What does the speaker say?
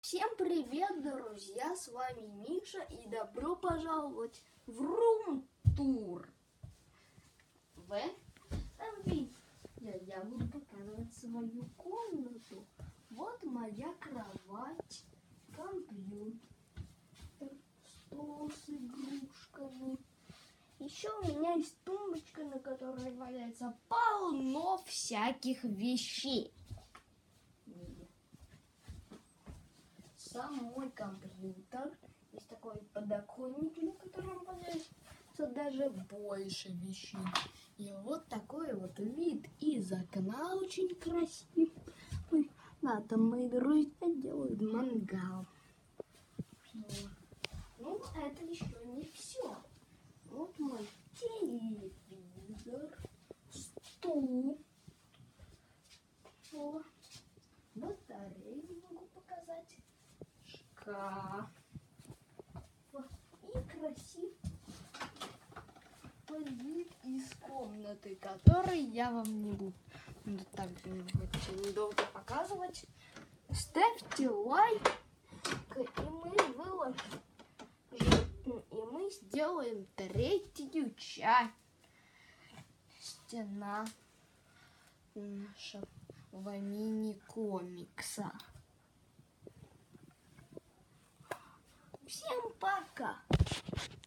Всем привет, друзья! С вами Миша и добро пожаловать в рум-тур. В этом видео я буду показывать свою комнату. Вот моя кровать, компьютер, стол с игрушками. Еще у меня есть тумбочка, на которой валяется полно всяких вещей. Сам мой компьютер. Есть такой подоконник, на котором валяется даже больше вещей. И вот такой вот вид из окна очень красивый. Да, там мои друзья делают мангал. Ну, это еще не все. Вот мой телевизор, стул, батарею могу показать, шкаф и красивый вид из комнаты, который я вам не буду так очень долго показывать. Ставьте лайк, и мы выложим. И мы сделаем третью часть нашего мини-комикса. Всем пока!